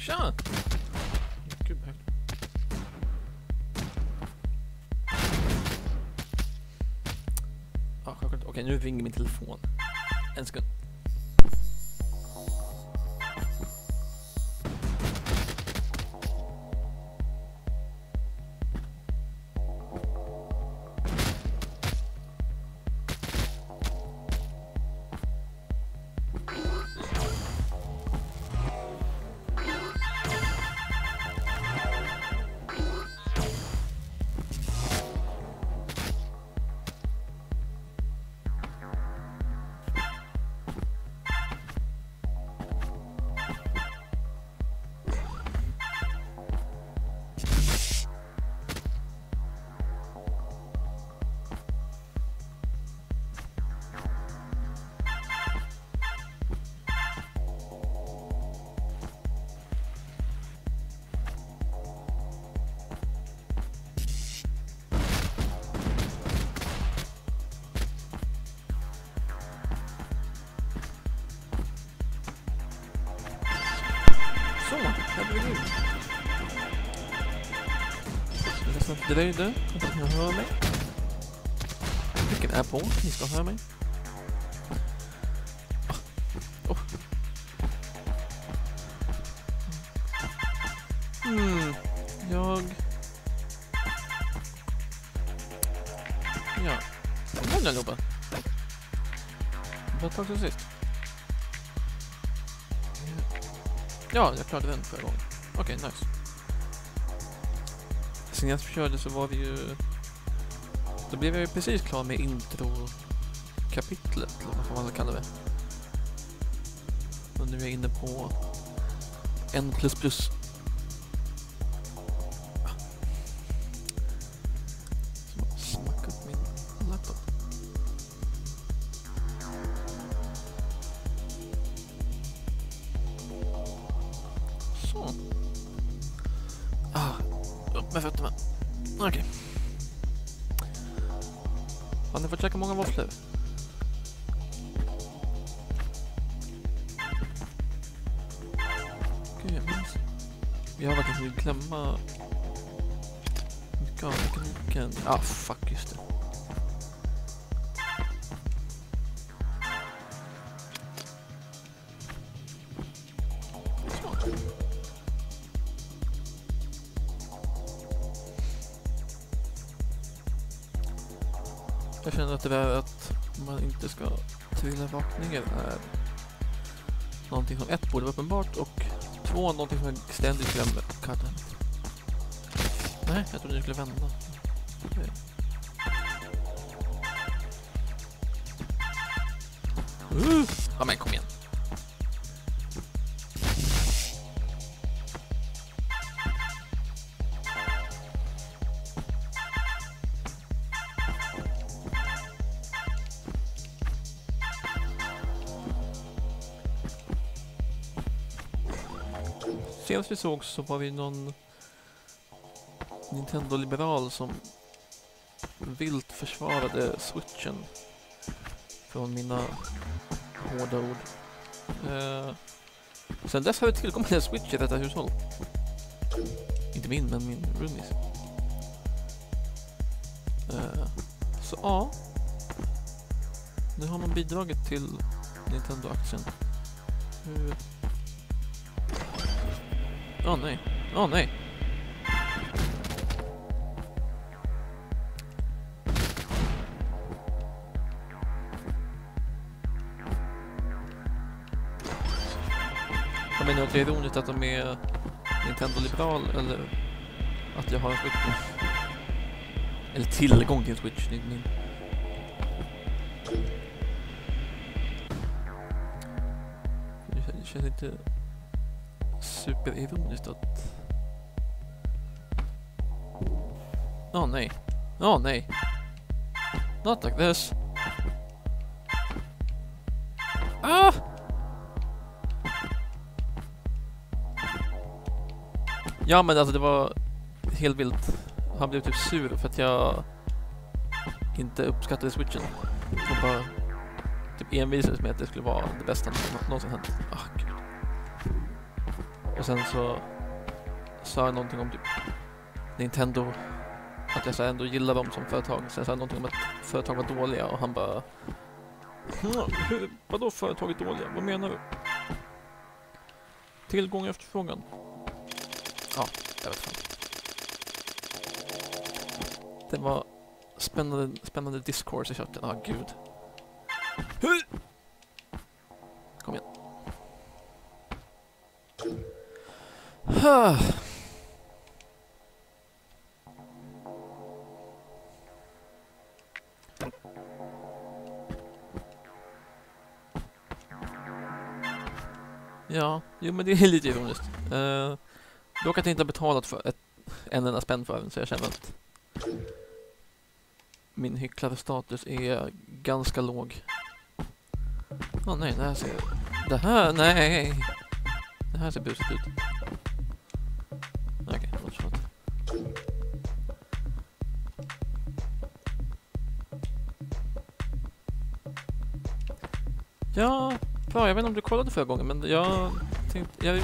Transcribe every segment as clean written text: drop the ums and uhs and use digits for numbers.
Tja! Gud, vad högt. Ja, självklart. Okej, nu ringer min telefon. En sekund. Så, här blir det. Det där är det. Jag hör mig. Vilken är på? Ni ska höra mig. Oh. Ja. Kom igen, jobba. Vad tar du sist? Ja, jag klarade den förra gången. Okej, nice. Senast vi körde så var vi ju... Då blev jag ju precis klar med intro-kapitlet, eller vad man ska kalla det. Och nu är jag inne på N++. Smacka upp min laptop. Så. Upp med fötterna. Okej. Har ni fått käka många våfflor? Okej, jag minns. Jag har faktiskt glömma mycket av tekniken. Ah, fuck, just det. Jag känner att det där att man inte ska trilla rakt ner är någonting som ett borde vara uppenbart och två någonting som jag ständigt glömmer. Nej, jag trodde jag skulle vända. Okay. Ja, men kom igen. Senast vi såg så var vi någon Nintendo-liberal som vilt försvarade Switchen från mina hårda ord. Sen dess har vi tillkommit en Switch i detta hushåll. Inte min, men min roomies. Så ja. Nu har man bidragit till Nintendo-aktien. Åh nej. Åh nej. Jag menar att det är ironiskt att de är Nintendo-liberal eller att jag har en Switch. Eller tillgång till en Switch. Det känns inte superironiskt att... Åh nej. Åh nej. Not like this. Ah! Ja, men alltså det var helt vilt. Han blev typ sur för att jag inte uppskattade Switchen. Och bara typ envisades med att det skulle vara det bästa någonsin hänt. Ah, gud. Och sen så sa jag någonting om typ Nintendo, att jag så ändå gillar dem som företag. Sen sa jag någonting om att företag var dåliga och han bara vadå företaget dåliga? Vad menar du? Tillgång och efterfrågan. Ja, jag vet inte. Det var spännande discourse i chatten. Gud. Kom igen. Ja, jo men det är lite ironiskt. Dock att jag inte har betalat för en enda spänn för den, så jag känner att min hycklade status är ganska låg. Nej, det här ser busigt ut. Okej, fortsätt. Ja, bra, jag vet inte om du kollade förra gången, men jag tänkte...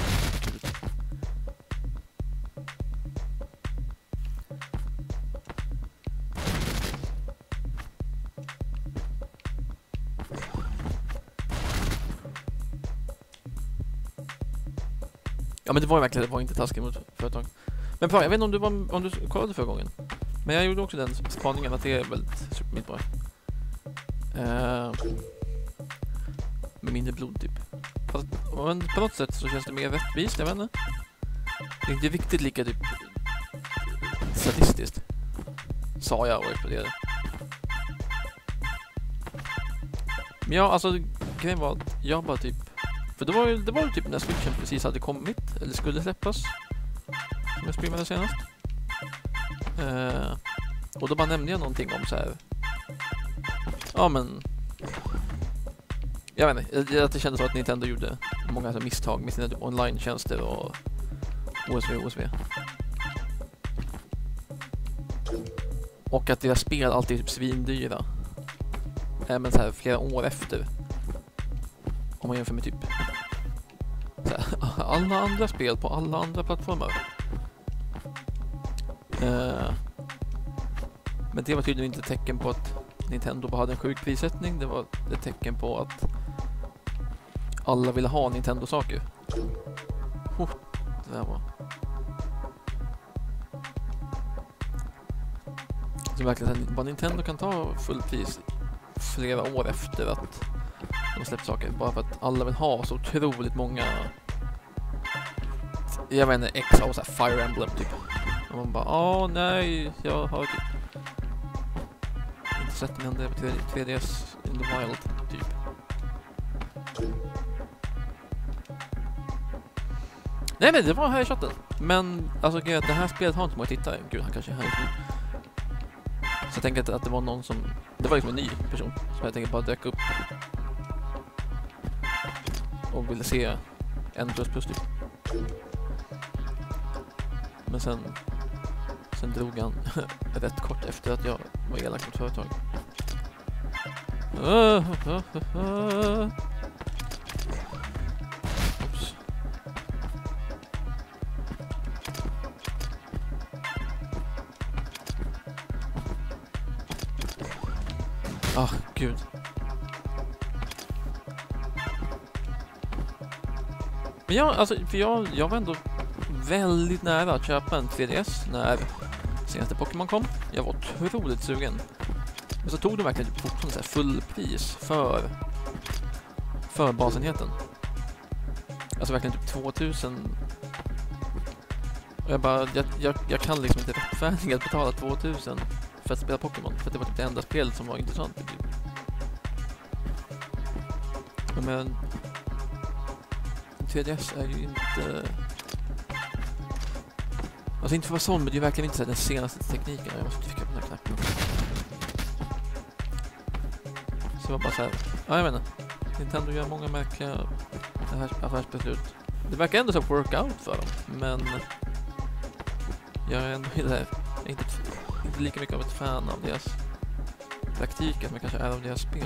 Ja, men det var inte taskigt mot företag. Men bra, jag vet inte om du kollade förra gången. Men jag gjorde också den spaningen att det är väldigt superbra. Med mindre blod typ. Fast på något sätt så känns det mer rättvist, jag vet inte. Det är inte riktigt lika typ sadistiskt, sa jag och exploderade. Men ja, alltså grejen var att jag bara typ, för det var ju typ när Switchen precis hade kommit eller skulle släppas, som jag streamade senast. Och då bara nämnde jag någonting om så här. Ja, men jag vet inte, att det kändes så att Nintendo gjorde många misstag med sina typ online-tjänster och OSV. Och att deras spel alltid är typ svindyra. Men så här flera år efter. Om man jämför med typ så här, alla andra spel på alla andra plattformar. Men det var tydligen inte ett tecken på att Nintendo bara hade en sjuk prissättning. Det var ett tecken på att alla ville ha Nintendo-saker. Det där var... Så verkligen bara Nintendo kan ta full pris flera år efter att de släppt saker. Bara för att alla vill ha så otroligt många... Jag vet inte, X och så här Fire Emblem typ. Och man bara, nej, jag har typ inte sett den på 3DS in the wild typ. Nej, men det var här i chatten. Men alltså det här spelet har inte många tittare. Gud, han kanske är här just nu. Så jag tänker att det var någon som... Det var liksom en ny person som jag tänkte bara dök upp och ville se N++ typ. Men sen drog han rätt kort efter att jag var elak mot företag. Oops. Gud. Men jag var ändå väldigt nära att köpa en 3DS när senaste Pokémon kom. Jag var otroligt sugen. Men så tog de verkligen typ fortfarande så här fullpris för basenheten. Alltså verkligen typ 2000. Och jag kan liksom inte rättfärdiga att betala 2000 för att spela Pokémon. För att det var typ det enda spelet som var intressant typ. Men 3DS är ju inte... Alltså inte för att vara sån, men det är verkligen inte så den senaste tekniken. Jag måste trycka på den här knappen. Så det var bara så här... Ja, jag vet inte. Nintendo gör många märkliga affärsbeslut. Det verkar ändå så workout för dem. Men... Jag är ändå inte lika mycket av ett fan av deras praktiker, men kanske är av deras spel.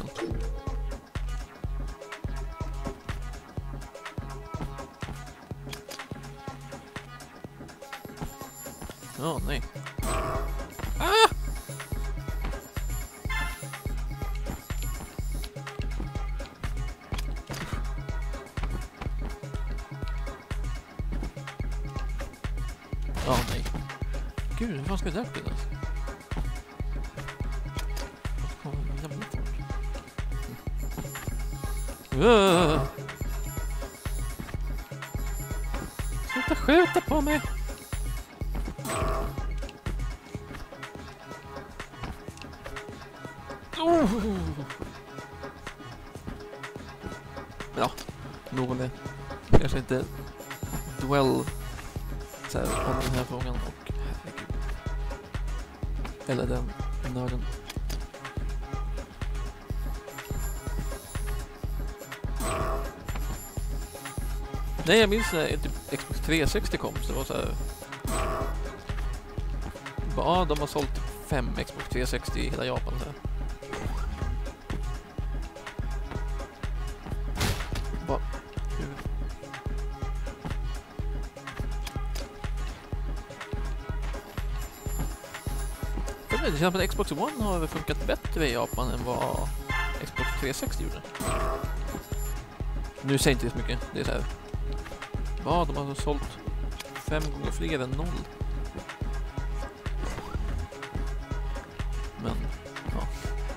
Åh, nej. Ah! Åh, nej. Gud, hur fan ska det där bli ens? Jävla folk. Sluta skjuta på mig! Ja, nog om det. Kanske inte duell så här, om den här frågan och herregud. Eller den nörden. Nej, jag minns när typ Xbox 360 kom, så det var så här. Ja, de har sålt 5 Xbox 360 i hela Japan så här. Vad? Det känns som att Xbox One har funkat bättre i Japan än vad Xbox 360 gjorde. Nu säger inte det så mycket. Det är så här. Ja, de har sålt 5 gånger fler än 0. Men, ja.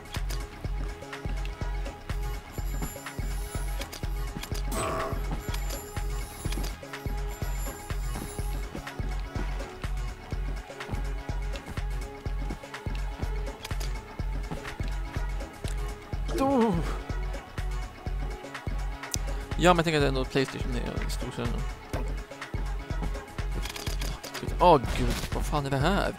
Ja, men jag tänker att det är ändå PlayStation är stor så. Åh gud, vad fan är det här?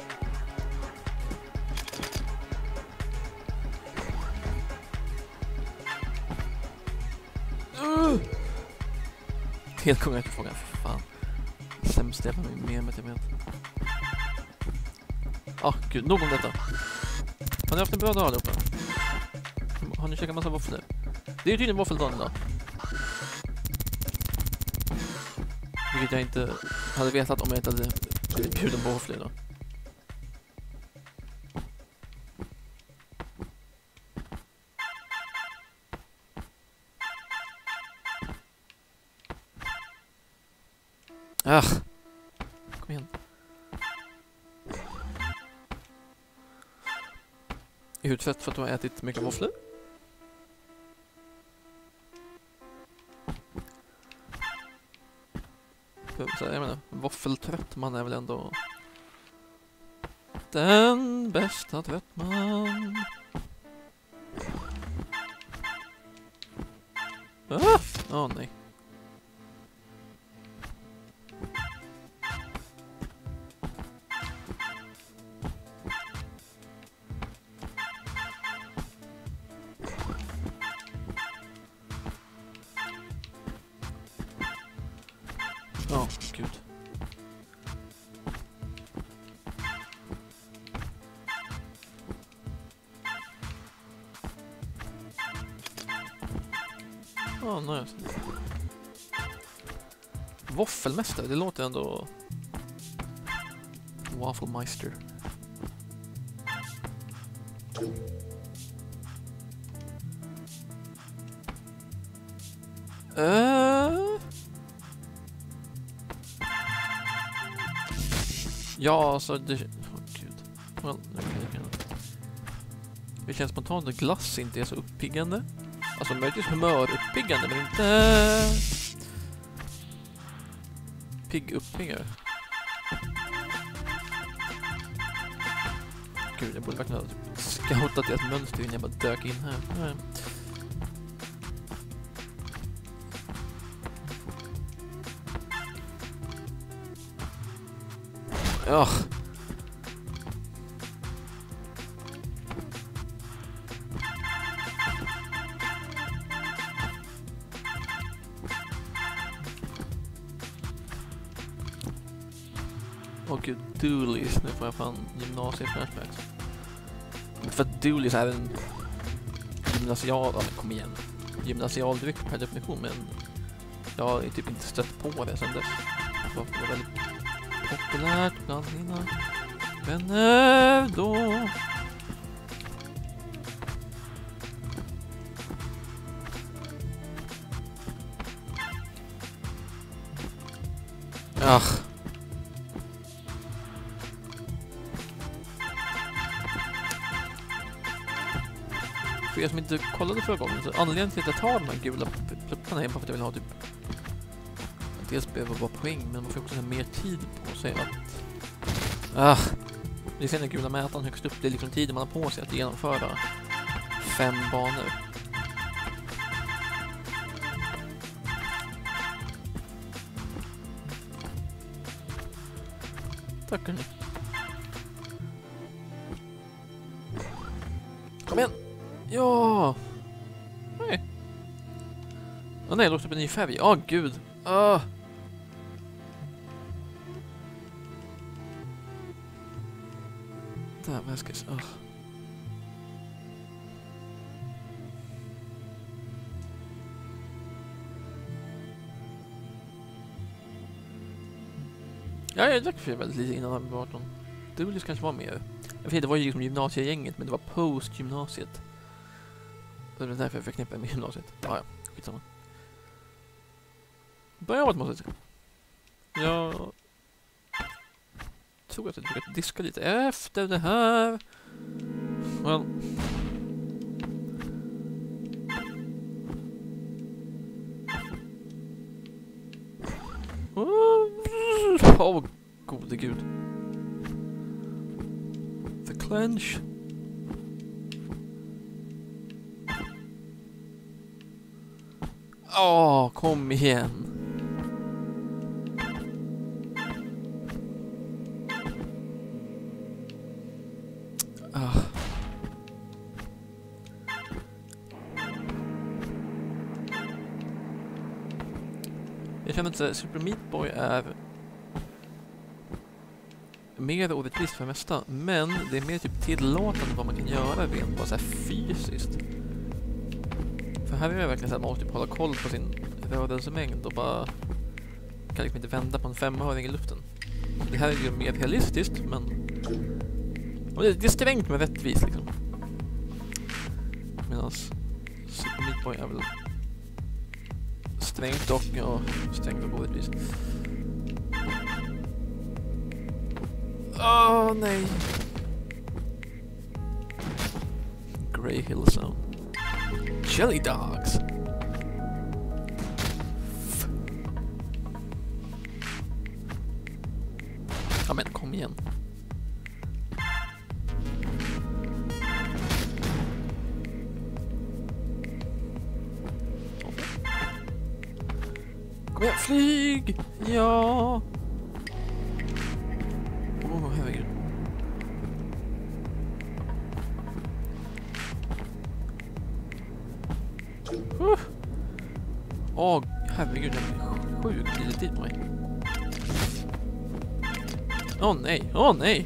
Helt kungar till frågan, för fan. Sämst jävla med mig till med. Gud, nog om detta. Har ni haft en bra dag allihopa? Har ni käkat massa våfflor? Det är ju tydligen våffeldagen idag. Vilket jag inte hade vetat om jag inte hade blivit bjuden på våfflor idag. Kom igen. Är utfett för att du har ätit mycket våfflor? Så jag menar, våffeltrött man är väl ändå den bästa trött man. Nej. Gud. Nice. Våffelmästare, det låter ändå Waffelmeister. Ja, alltså det... Gud. Well, det känns spontant att glass inte är så uppiggande. Alltså möjligtvis humöruppbyggande, men inte pigg-uppiggare. Gud, jag borde verkligen ha scoutat deras mönster innan jag bara dök in här. Åh gud, Doolies. Nu får jag fan gymnasie-flashbacks. För att Doolies är en gymnasialdryck per definition, men jag har typ inte stött på det sen dess. Det var väldigt populärt bland mina vänner då. Ach. För er som inte kollade förra gången, så anledningen till att jag tar de här gula plupparna är bara för att jag vill ha typ... Dels behöver vara poäng, men man får också ha mer tid på sig att... Det är sen den gula mätaren högst upp, det är liksom tiden man har på sig att genomföra 5 banor. Tackar ni. Kom igen! Ja! Nej. Åh nej, jag låter upp en ny färg. Åh gud! Där, vad ska jag... Ja, jag drack för väldigt lite innan jag var 18. Det ville kanske vara mer. Jag vet, det var ju liksom gymnasiegänget, men det var post-gymnasiet. Det var därför jag förknippade med gymnasiet. Ja, skitsamma. Börja av att måste jag tror att jag brukar diska lite efter det här. Well. Åh, gode gud. The clench. Åh, kom igen. Jag känner att Super Meat Boy är mer orättvist för det mesta, men det är mer typ tillåtande vad man kan göra rent bara så här fysiskt. För här är det verkligen så att man måste typ hålla koll på sin rörelsemängd och bara kan liksom inte vända på en 5-öring i luften. Det här är ju mer realistiskt, men och det är strängt men rättvist liksom. Medan Super Meat Boy är väl strängt och strängt och orättvist. Åh, nej. Grey Hill Zone. Jelly Dogs. Ja, men kom igen. Kom igen, flyg! Ja! Åh, herregud. Åh, herregud, jag är sjukt lite tid på mig. Åh nej, åh nej!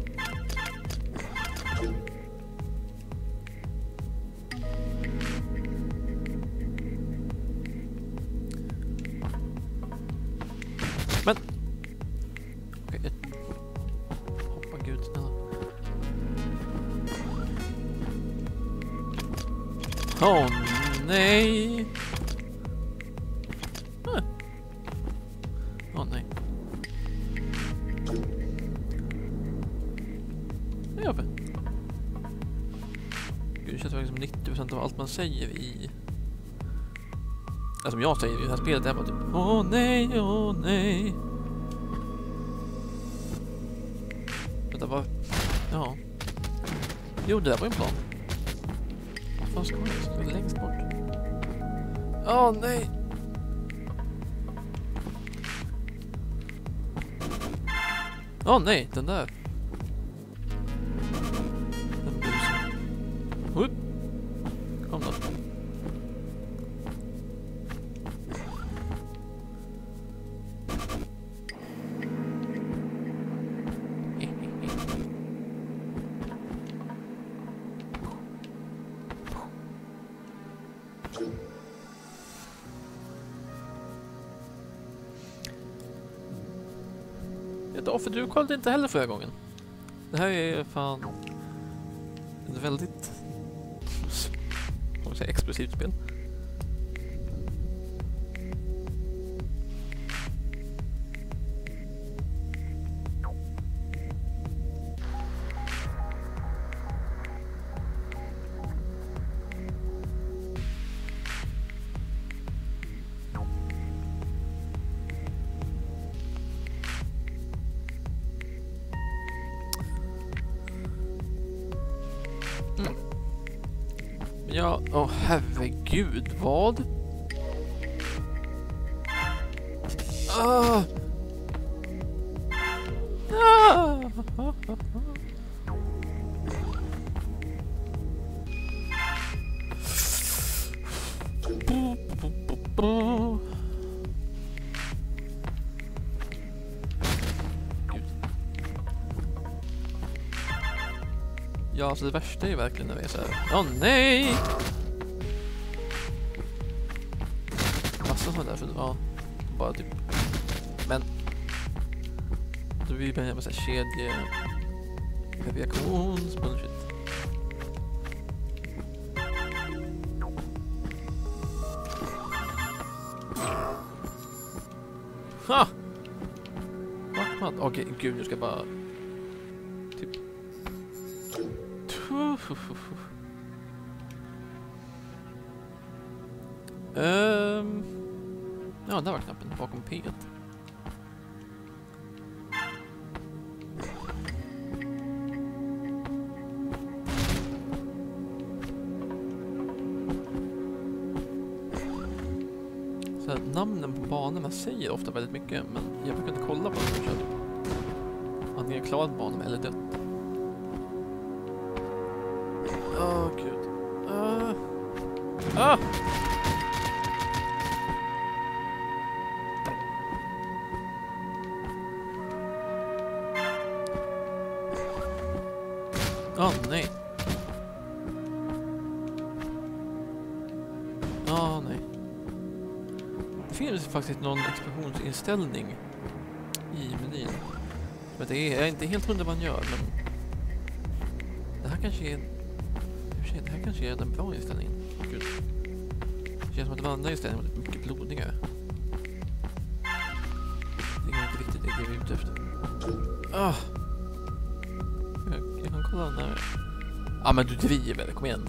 Men... Okej, hoppa gud, snälla. Åh nej! Åh nej. Det är uppe. Gud, det känns verkligen som 90% av allt man säger i... Alltså som jag säger i det här spelet är bara typ åh nej, åh nej. Vänta, vad... Ja. Jo, det där var en plan. Vad ska jag? Ska jag längst bort? Åh nej. Åh nej, den där. Den busen. Upp. Kom då. Ja, för du kollade inte heller förra gången. Det här är fan ett väldigt explosivt spel. Ja, herregud, vad? Ah! Ah! Ja, alltså det värsta är ju verkligen när vi är så här. Åh nej! Massa sådana där, för ja, bara typ. Men då vill vi börja med så här reaktionsbullshit. Ha! Vad? Okej, gud, jag ska bara typ. Ja, där var knappen bakom P. Så här, namnen på banorna säger ofta väldigt mycket, men jag brukar inte kolla på dem som kör. Antingen klarat banan eller dött. Åh, gud. Nej. Nej. Det finns faktiskt någon explosionsinställning i menyn. Men det är jag är inte helt hundra vad man gör, men det här kanske är den bra inställningen. Gud. Det känns som att det var andra inställningen var mycket blodigare. Det är inte riktigt det vi är ute efter. Jag kan kolla när. Men du driver, kom igen.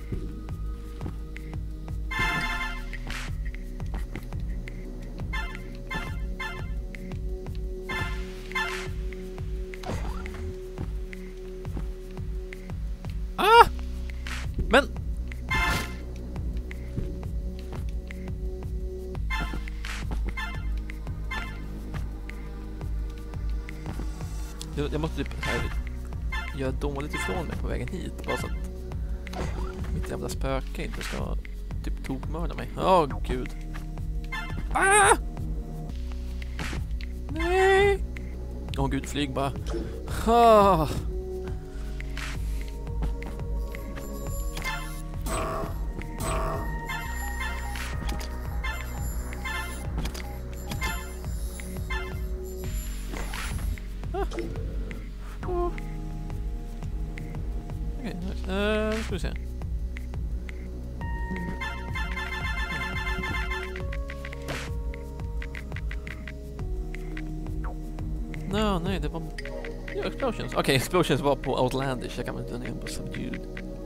Men jag måste typ göra dåligt ifrån mig på vägen hit, bara så att mitt jävla spöke inte ska typ tokmörda mig. Gud. Nej. Gud, flyg bara. Okej, nice. Nu ska vi se. Nej, det var. Ja, explosions. Okej, explosions var på Outlandish. Jag kan väl inte ner på Subdued.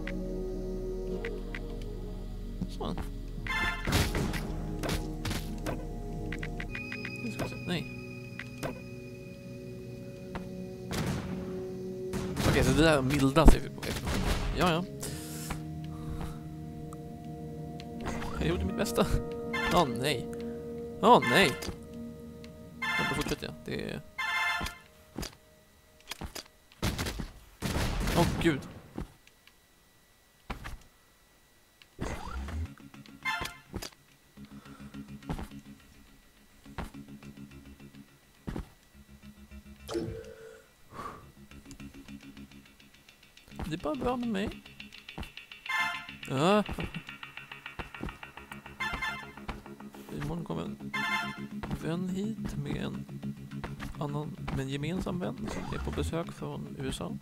Så. Nu ska vi se. Nej. Okej, så det där mildas är vi på explosion. Ja. Jag gjorde mitt bästa. Nej. Nej. Jag fortsätter jag. Det är. Gud. Det är bara bra med mig. Imorgon kom en vän hit med en gemensam vän som är på besök från USA.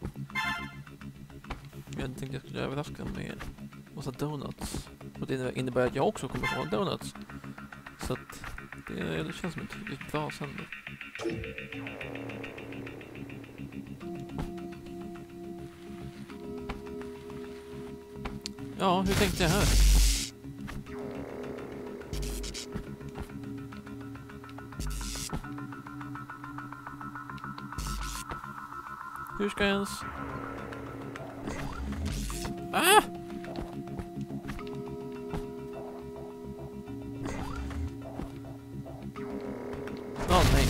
Jag tänkte jag skulle överraska med massa donuts. Och det innebär att jag också kommer få donuts. Så att det känns som ett riktigt bra sändning. Ja, hur tänkte jag här? Hur ska jag ens... Ah! Ja, nej.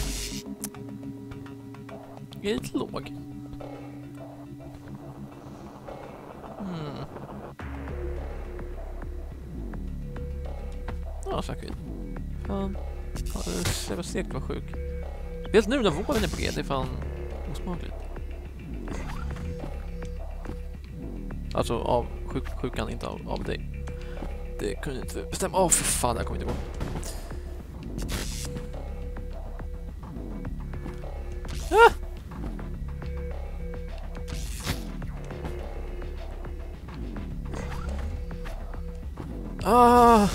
Jag är lite låg. Ja, säkert. Fan. Jag var segt var sjuk. Vet nu när våren är på G, det är fan osmakligt. Alltså av sjukan, inte av dig. Det kunde inte bestämma. För fan, jag kommer inte gå. Ah!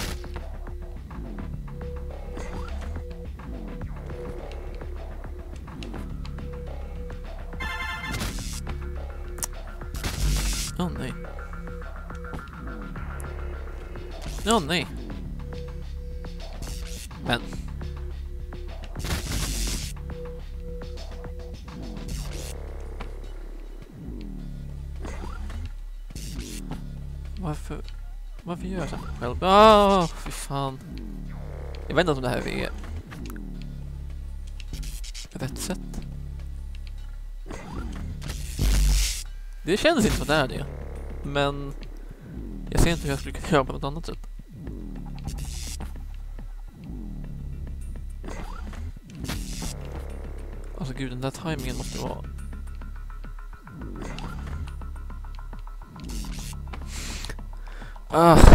Åh nej. Åh nej. Men. Varför gör jag så här själv? Fy fan. Jag vet inte om det här är rätt sätt. Det känns inte som det är det. Men jag ser inte hur jag skulle kunna göra på något annat sätt. Alltså gud, den där timingen måste vara... Ah.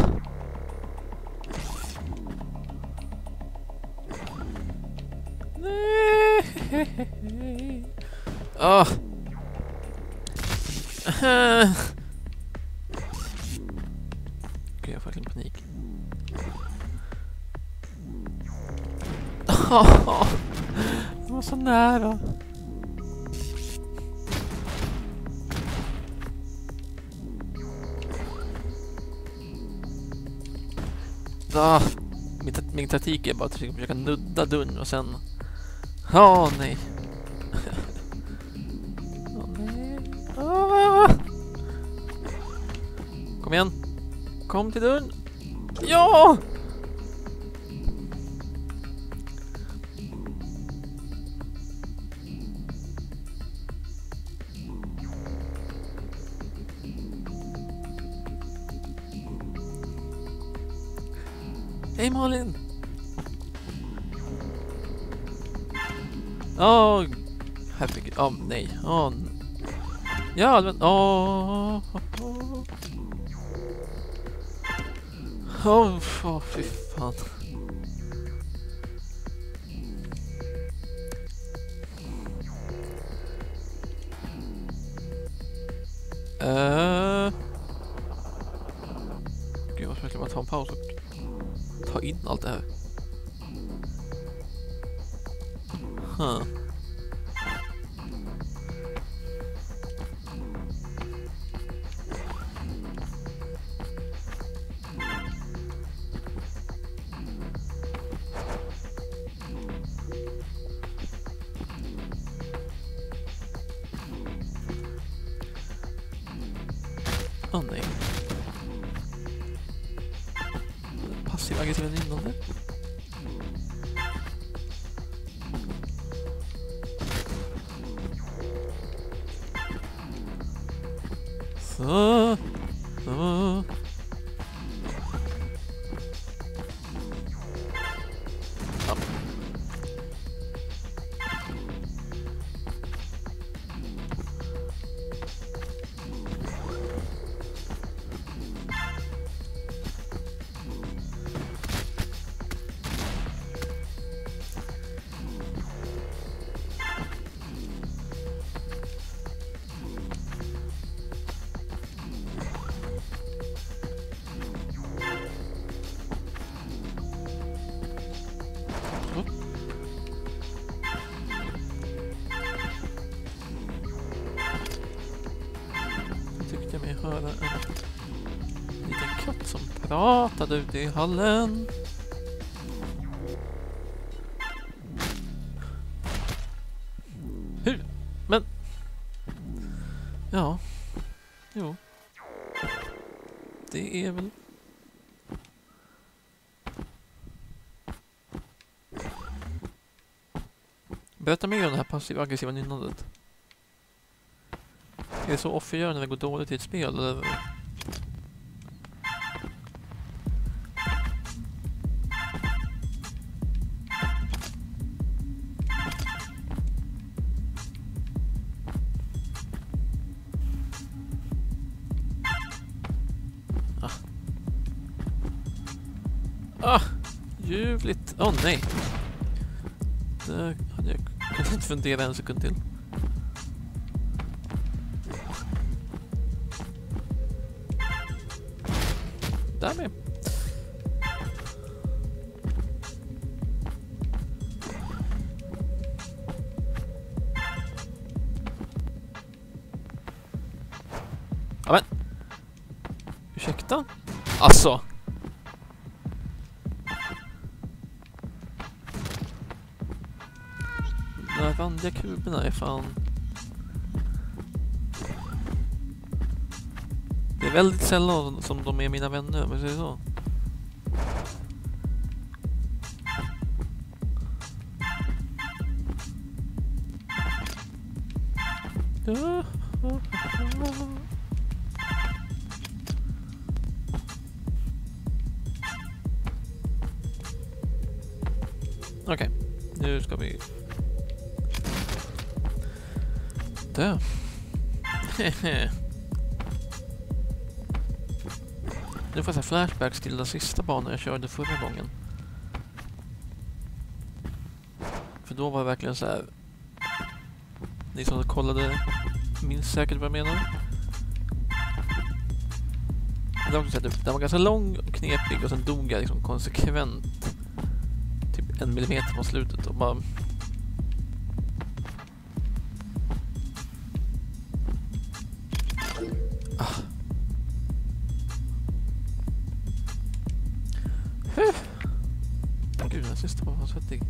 Nej. Ah. Gud, jag får verkligen panik. Det var så nära. Min taktik är bara att försöka nudda dörren och sen... nej. Nej. Kom igen. Kom till dörren. Ja! Hej Malin! Herregud. Nej. Ja, men... fy fan. Gud, jag måste verkligen bara ta en paus och ta in allt det här. Nej. Passiv aggressiv innan. Så. höra en liten katt som pratade ute i hallen. Hur? Men... Ja. Jo. Det är väl... Berätta mer om det här passiv-aggressiva nynnandet. Är det så offer gör när det går dåligt i ett spel? Eller? Ljuvligt. Åh nej. Det hade jag kunnat fundera en sekund till. Där med. Ja men. Ursäkta? Alltså. De här vanliga kuberna är fan... Det är väldigt sällan som de är mina vänner, om jag säger så. Okej, nu ska vi... Dö. Nu får jag flashbacks till den sista banan jag körde förra gången. För då var det verkligen så här. Ni som kollade minns säkert vad jag menar. Det var, också så här, den var ganska lång och knepig och sen dog jag liksom konsekvent typ 1 millimeter på slutet och bara... Gud, den sista var svettig.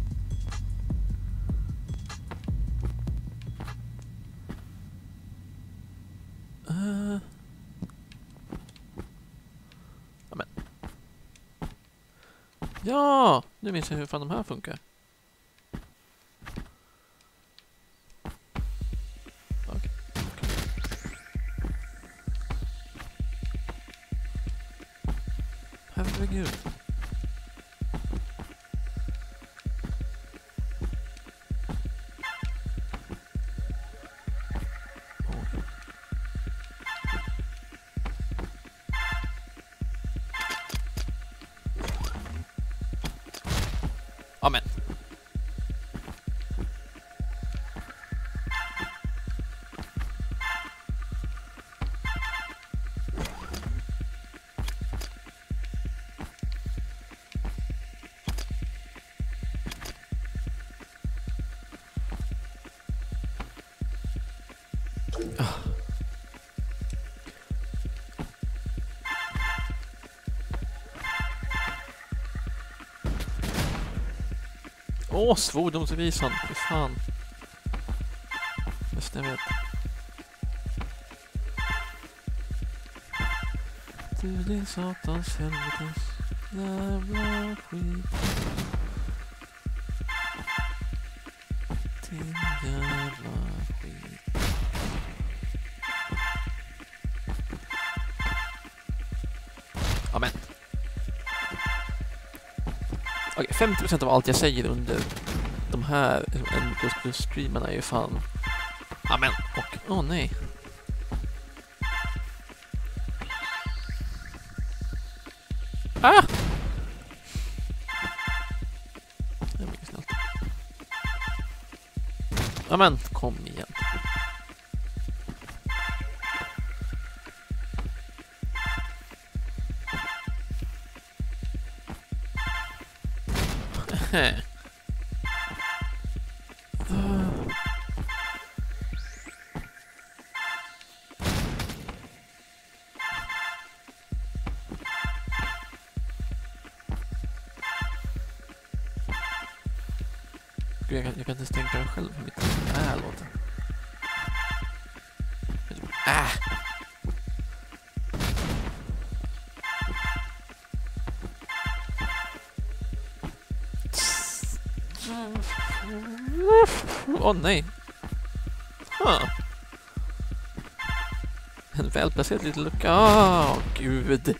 Amen. Ja, nu minns jag hur fan de här funkar. Okej. Herregud. Amen. Åh, svordomsvisan. Fy fan. Bäst jag vet. Du din satans helvetes jävla skit. Din jävla skit. Amen. Okej, 50% av allt jag säger under de här N++-streamarna är ju fan... Amen. Och, åh nej. Ah! Det är mycket snällt. Amen, kom igen. jag kan inte tänka mig själv hur mitt låter. Åh nej. En välplacerad liten lucka. Gud.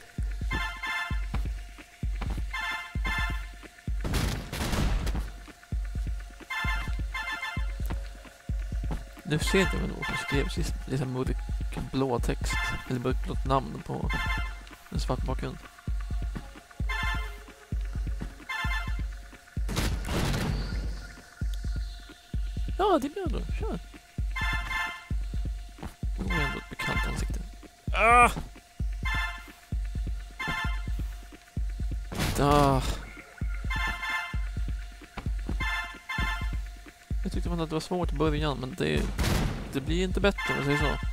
Nu ser jag väl vad som skrevs i mörkblå text. Eller mörkblått namn på en svart bakgrund. Ja, det blir ändå. Kör. Det är ändå ett bekant ansikte. Jag tyckte att det var svårt i början, men det blir inte bättre om jag säger så.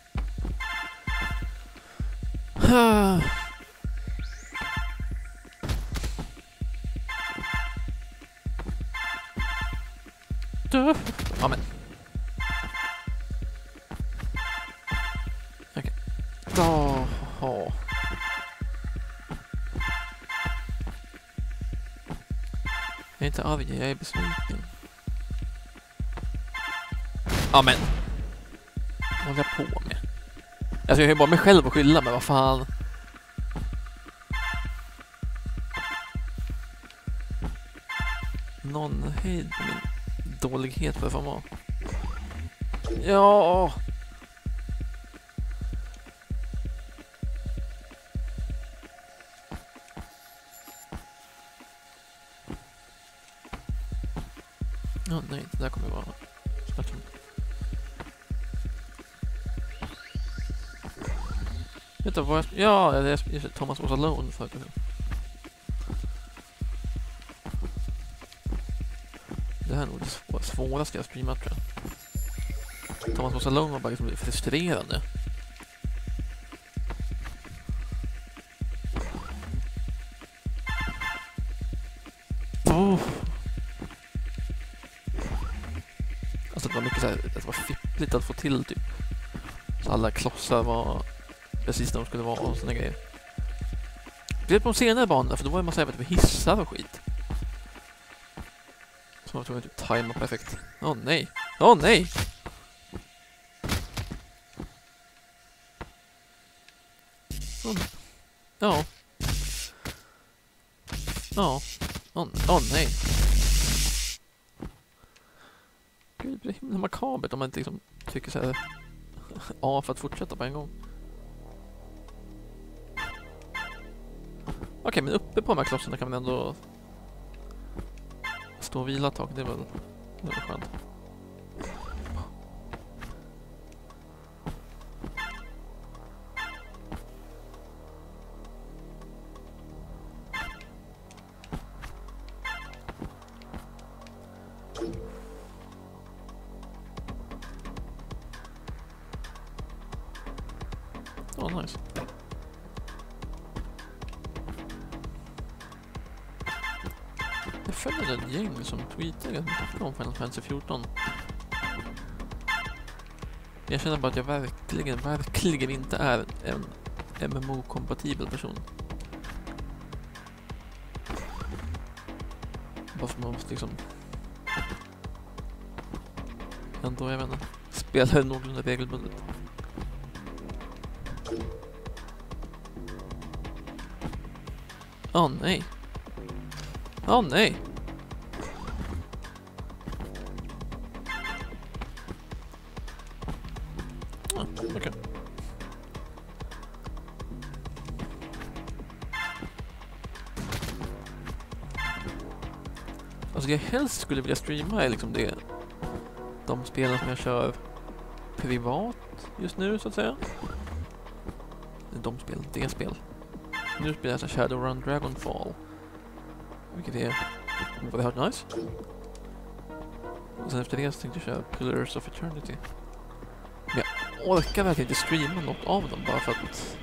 Amen. Okej. Jag är inte arg, jag är besviken. Amen. Vad håller jag på med? Alltså jag har ju bara mig själv att skylla med, vad fan. Någon hejd på min dålighet för fan var. Ja. Nej, det där kommer vara smärtsamt. Vet du vad jag... Ja, det är Thomas was alone för det här är nog det svåraste jag streamat, tror jag. Thomas was alone var bara liksom frustrerande. Alltså det var mycket så här, det var fippligt att få till typ. Så alla klossar var precis när de skulle vara och såna grejer. Det är på de senare banorna, för då var det en massa med hissar och skit. Så man tror att typ tajma perfekt. Åh nej. Åh nej. Ja. Ja. Åh nej. Gud, det är himla makabert om man inte liksom tycker så här för att fortsätta på en gång. Okej, men uppe på de här klossorna kan man ändå stå och vila ett tag. Det är väl skönt. Nice. Jag följer ett gäng som tweetar om Final Fantasy 14. Jag känner bara att jag verkligen inte är en MMO-kompatibel person. Bara för man måste liksom ändå, jag vet inte, spela någorlunda regelbundet. Åh nej. Åh nej. Okej. Alltså jag helst skulle vilja streama är liksom de spelen som jag kör privat just nu, så att säga. Det spel. Nu spelar jag Shadowrun Dragonfall. Vilket är oerhört nice. Och sen efter det så tänkte jag köra Pillars of Eternity. Men jag orkar verkligen inte streama något av dem bara för att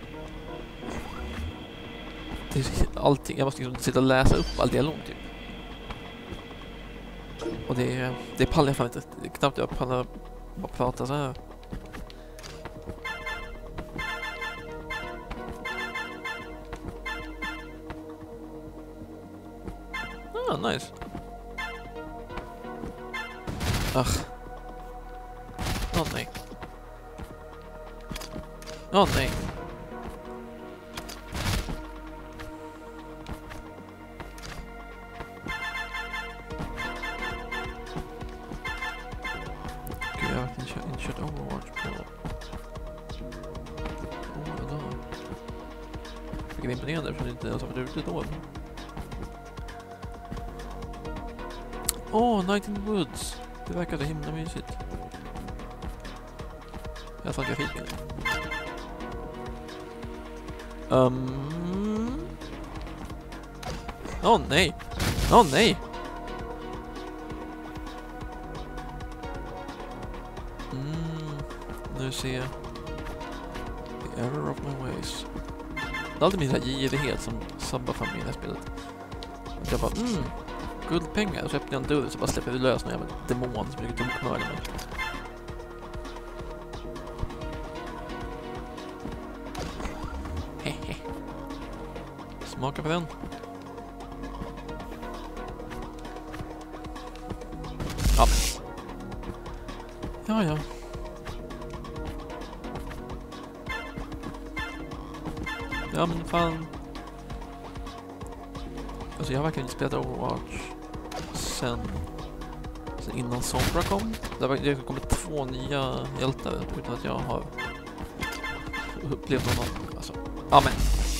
det är allting. Jag måste liksom sitta och läsa upp all dialog typ. Och det pallar jag fan inte. Det är knappt jag pallar bara prata så här. Ah, nice. Åh nej. Åh nej. Gud, jag har verkligen inte kört Overwatch på... då. Vilket är imponerande eftersom det inte ens har varit ute då. Night in the Woods. Det verkar så himla mysigt. Jag tar grafiken. Nej. Nej. Nu ser jag. The error of my ways. Det är alltid min girighet som sabbar fram i det här spelet. Jag bara, guldpengar. Och så öppnar jag en dörr så bara släpper vi lös någon jävla demon som försöker tokmörda mig. Hehe. Smaka på den. Ja. Ja. Ja men fan. Alltså jag har verkligen inte spelat Overwatch sen innan Sombra kom. Det har kommit 2 nya hjältar utan att jag har upplevt någon annan. Alltså, amen.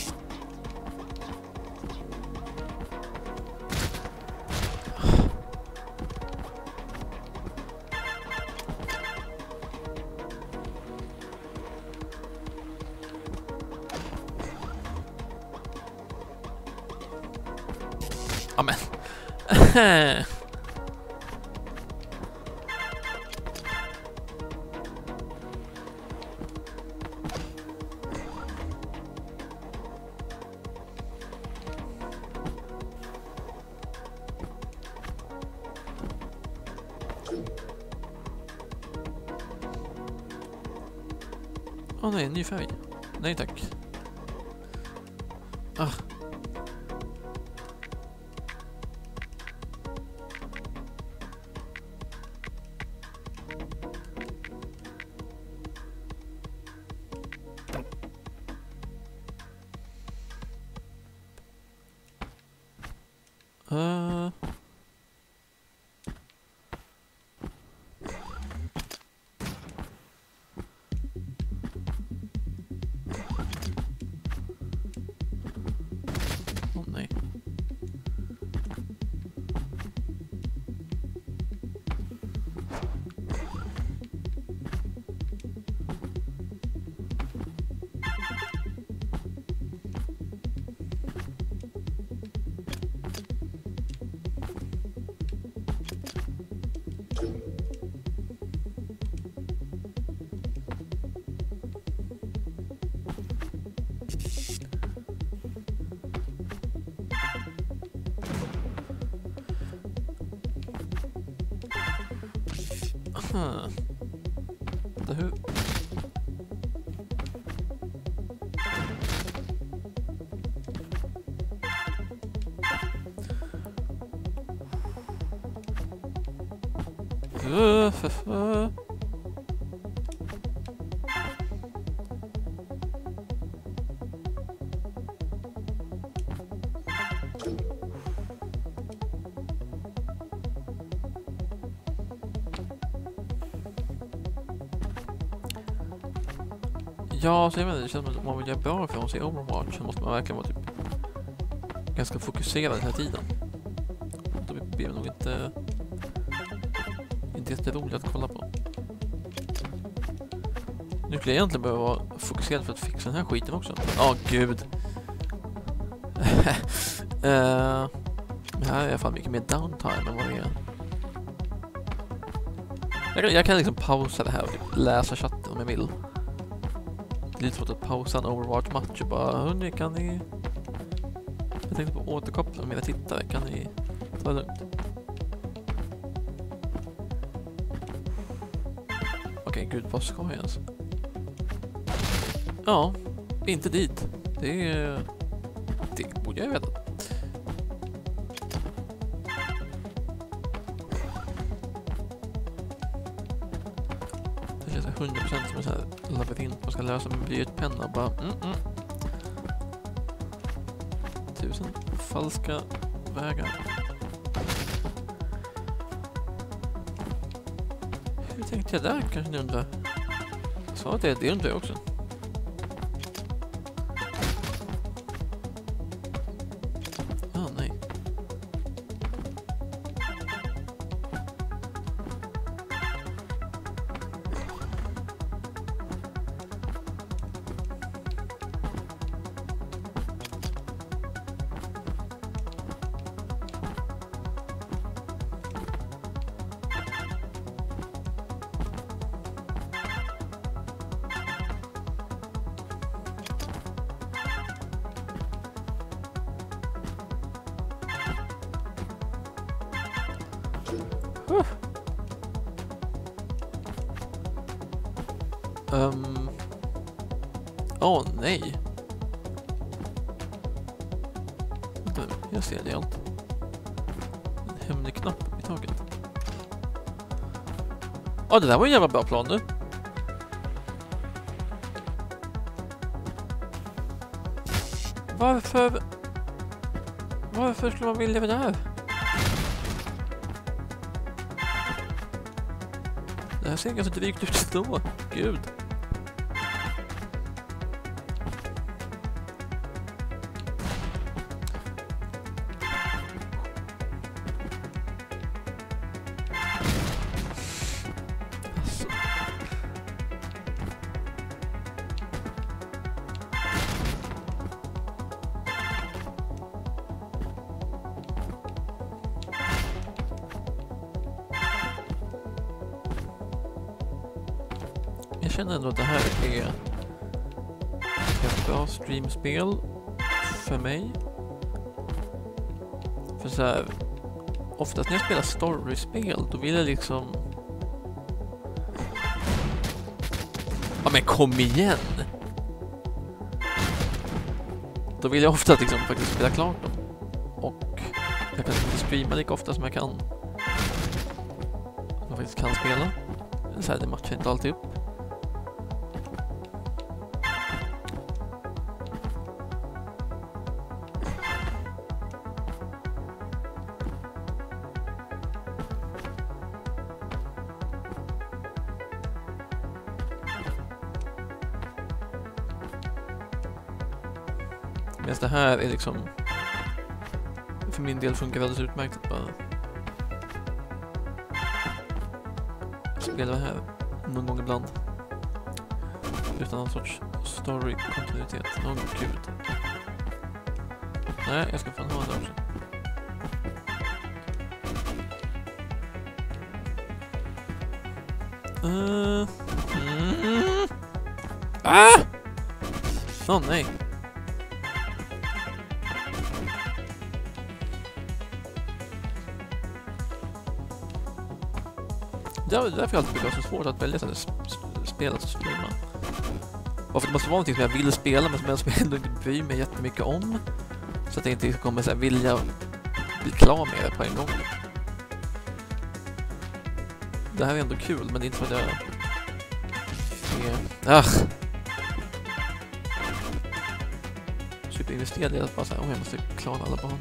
Amen. Nej, ny färg. Nej tack. Nej. Det hur? Ja, så jag vet, det känns som att om man vill göra bra för att se Overwatch så måste man verkligen vara typ ganska fokuserad den här tiden. Då blir det nog inte jätteroligt att kolla på. Nu skulle jag egentligen behöva vara fokuserad för att fixa den här skiten också. Gud. Det här är i alla fall mycket mer downtime än vad det är. Jag kan liksom pausa det här och typ läsa chatten om jag vill. Det är lite svårt att pausa en Overwatch-match och bara, hörni, kan ni... Jag tänkte på återkoppla med mina tittare, kan ni ta det lugnt? Okej, gud, vad ska jag ens? Ja, inte dit. Det borde jag veta. Det känns 100% som en sån här labyrint man ska lösa med blyertspenna och bara 1000 falska vägar. Hur tänkte jag där, kanske ni undrar? Svaret är det undrar jag också. Nej. Nej. Jag ser det allt. En hemlig knapp i taket. Det där var en jävla bra plan nu. Varför skulle man vilja det här? Det här ser ganska drygt ut då. Gud. Jag känner ändå att det här är ett bra streamspel för mig. För så här, oftast när jag spelar storyspel då vill jag liksom... Ja men kom igen! Då vill jag ofta liksom faktiskt spela klart dem. Och jag kan inte streama lika ofta som jag kan. Jag faktiskt kan spela. Så här, det matchar inte alltid upp. Men det här är liksom... För min del funkar väldigt utmärkt att bara... spela det här någon gång ibland. Utan någon sorts story-kontinuitet. Gud. Nej, jag ska fan ha det också. Nej. Det är därför jag alltid brukar vara så svårt att välja spel och streama. Och för det måste vara någonting som jag vill spela men som jag ändå inte bryr mig jättemycket om. Så att jag inte kommer så här, vilja bli klar med det på en gång. Det här är ändå kul, men det är inte så att jag... Superinvesterad i att bara säga, jag måste klara alla banor.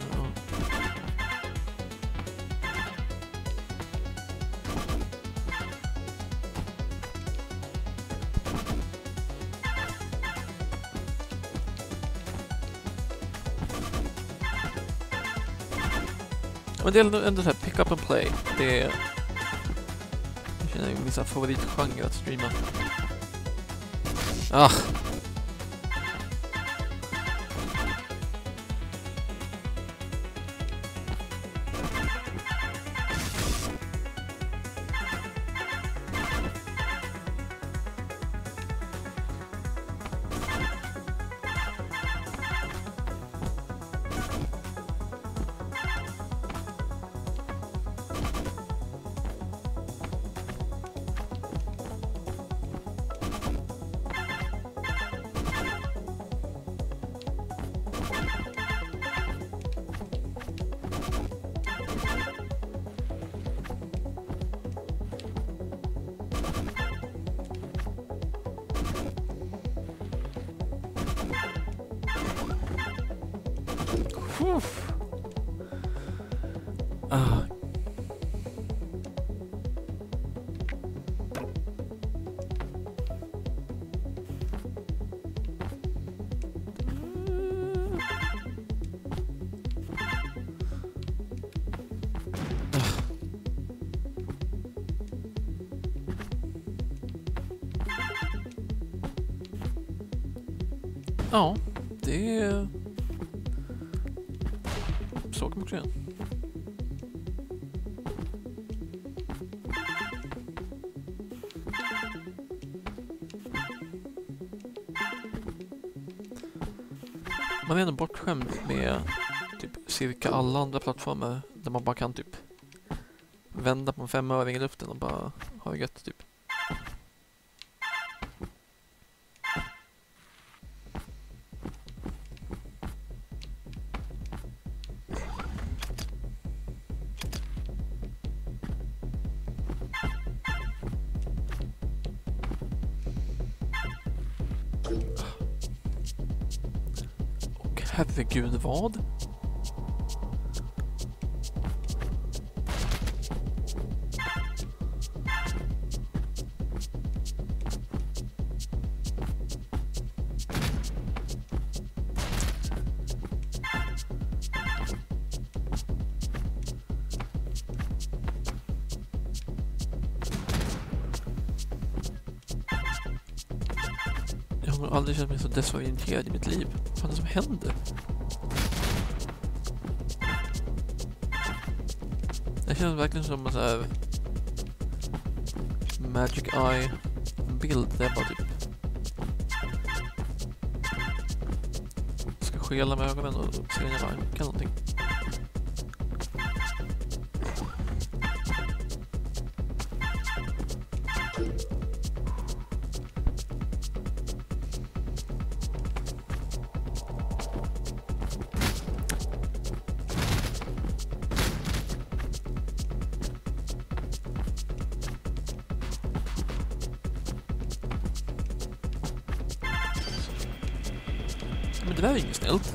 Men det är ändå så här pick up and play. Det är... Jag känner min favoritgenre att streama. Ah. Ja, det är... Så kan man också göra. Man är ändå bortskämd med typ cirka alla andra plattformar där man bara kan typ vända på en 5-öring i luften och bara ha det gött typ. Herregud, vad? Jag har aldrig känt mig så desorienterad i mitt liv. Vad fan är det som händer? Det känns verkligen som en sån här Magic Eye-bild där jag bara typ ska skela med ögonen och se när jag kan någonting. Men det där är inget snällt.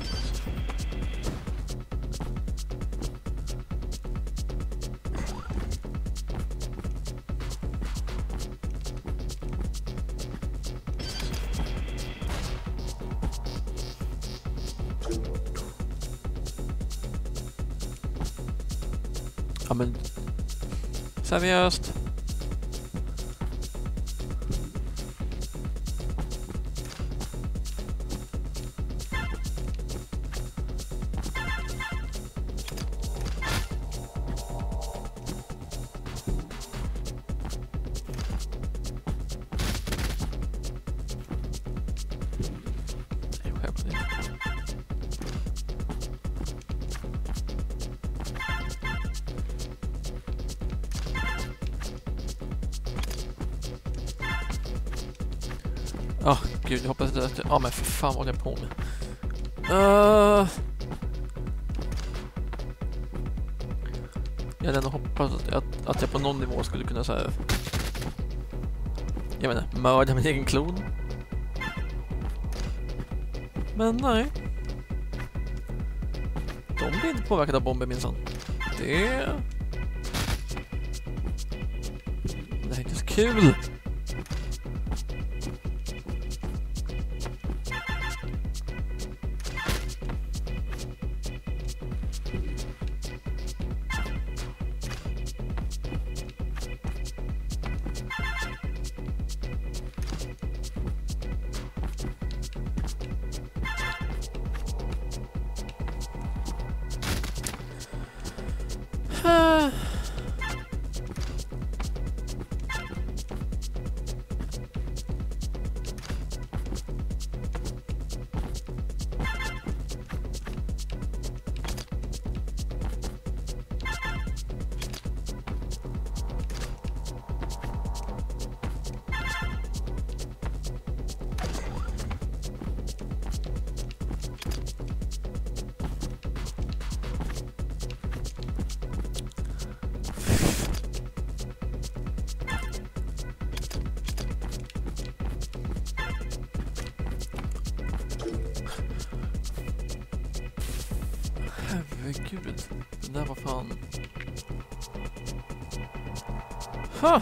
Ja men... Seriöst. Gud, jag hoppas att... Ja, men för fan vad håller jag på med? Jag hade ändå hoppats att jag på någon nivå skulle kunna säga... Jag menar, mörda min egen klon. Men nej. De blir inte påverkade av bomber minsann. Det är inte så kul. Herregud, det där var fan... Ha!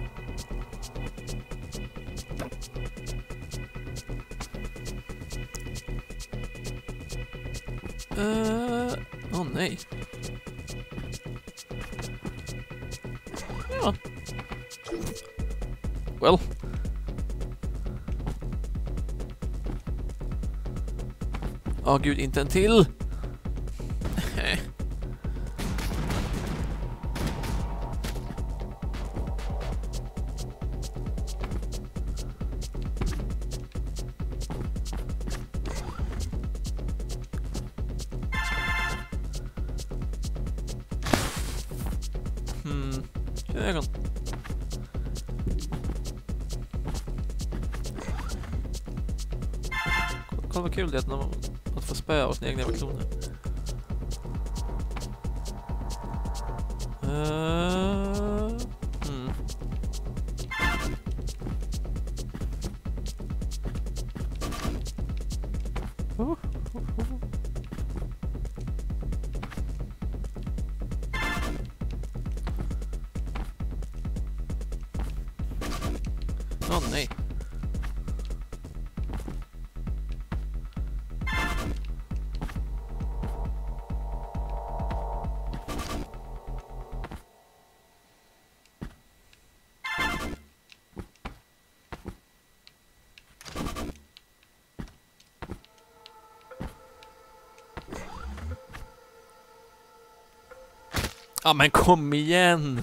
Nej. Ja. Well. Gud, inte en till. Ögon. Kolla vad kul det är att få spö av sina egna evolutioner. Nej. Men kom igen.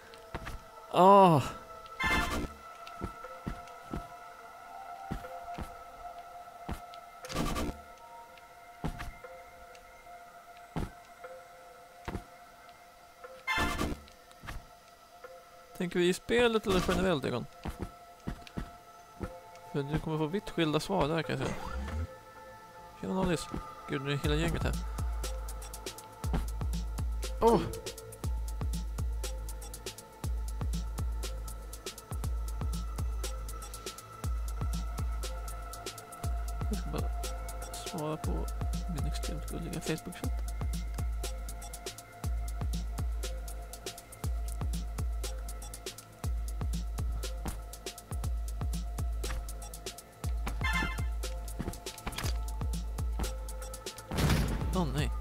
Tänker vi i spelet eller generellt, Egon? För du kommer få vitt skilda svar där, kan jag säga. Tjena Nallis. Gud, nu är hela gänget här. Jag ska bara svara på min extremt gulliga Facebook-chatt. Nej.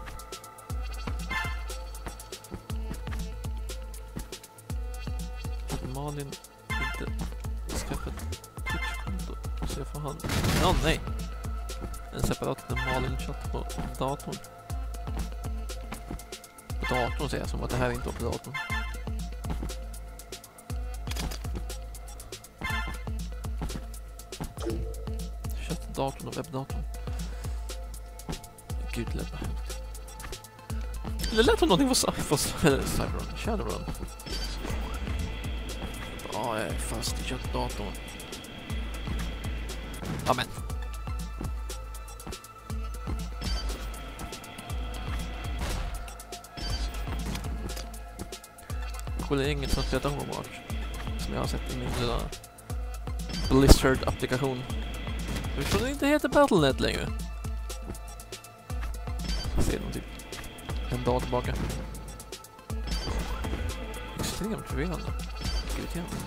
Malin inte skaffat Twitch-konto så jag får han... nej. En separat Malin-chatt på datorn. På datorn säger jag som att det här inte var på datorn. Chattdatorn och webbdatorn. Gud, lämna högt. Det lät som någonting för Cyberrun. Shadowrun. Jag är fast i chattdatorn. Amen. Kolla inget som spelar Overwatch. Som jag har sett i min lilla Blizzard-applikation. Jag tror det inte heter Battle.net längre. Ser de typ en dag tillbaka. Extremt förvirrande. Irriterande.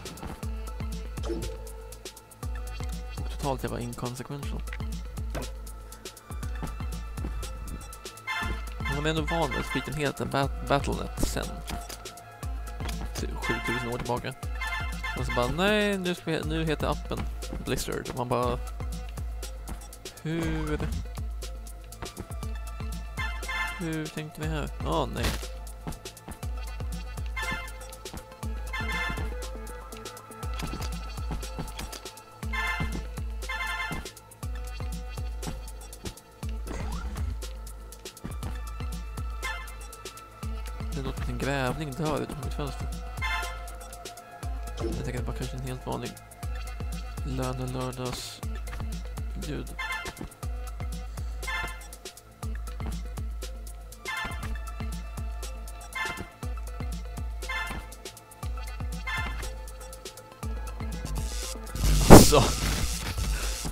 Totalt jag var inconsequential. Man är ändå van vid att skiten heter Battle.net sen 7000 år tillbaka. Och så bara, nej, nu heter appen Blizzard. Och man bara, hur tänkte ni här? Nej. Det låter som en grävling dör utanför mitt fönster. Jag tänker att det bara kanske en helt vanlig lördags ljud. Så.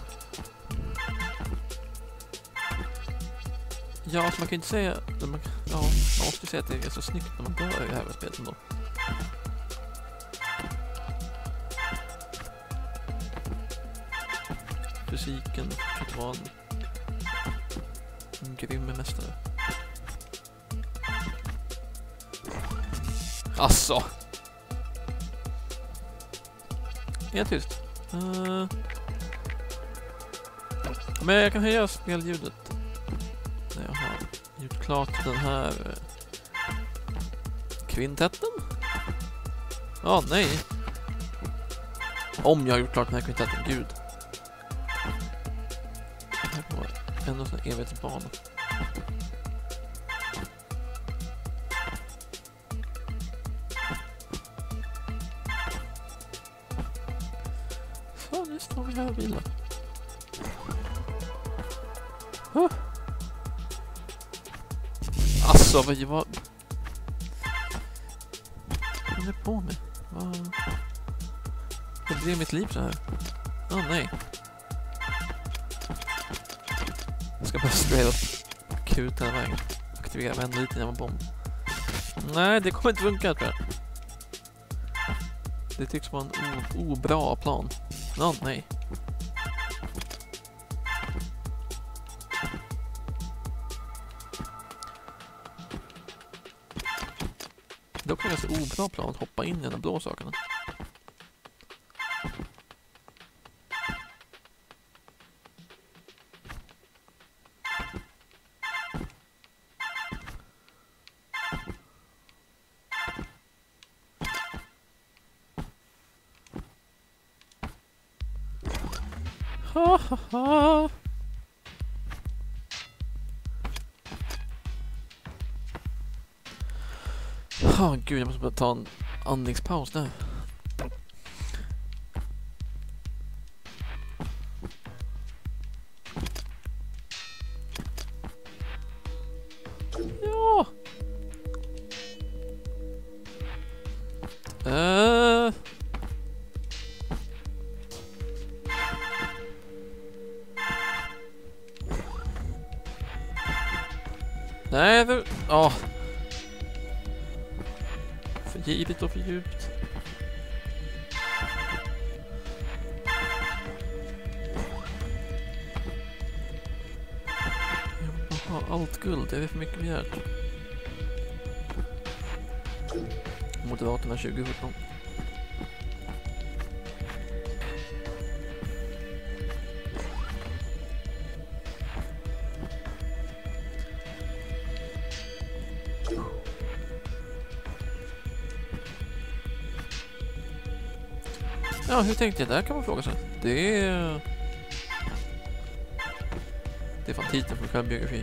Ja, så man kan inte säga... Ja, man måste säga att det är så snyggt när man dör i det här spelet ändå. Fysiken fortsätter vara en grym mästare. Asså! Är jag tyst? Men jag kan höja spelljudet när jag har gjort klart den här kvintetten. Ja, nej. Om jag har gjort klart den här kvintetten, gud. Det här var ändå sån evighetsbana. Så, nu står vi här och bilar. Alltså, vad är det på med? Det blir mitt liv så här. Nej. Jag ska bara straight up kuta hela vägen. Aktivera med en liten jävla bomb. Nej, det kommer inte funka, tror jag. Det tycks vara en obra plan. Nej. Då kan jag se obra plan hoppa in i de blå sakerna. Ha ha ha. Gud, jag måste bara ta en andningspaus där. Ja. Nej, det... För givet och för djupt. Jag har allt guld, det är för mycket begärt. Moderaterna 2017. Ja, hur tänkte jag? Där kan man fråga sig. Det är fan titeln för självbiografi.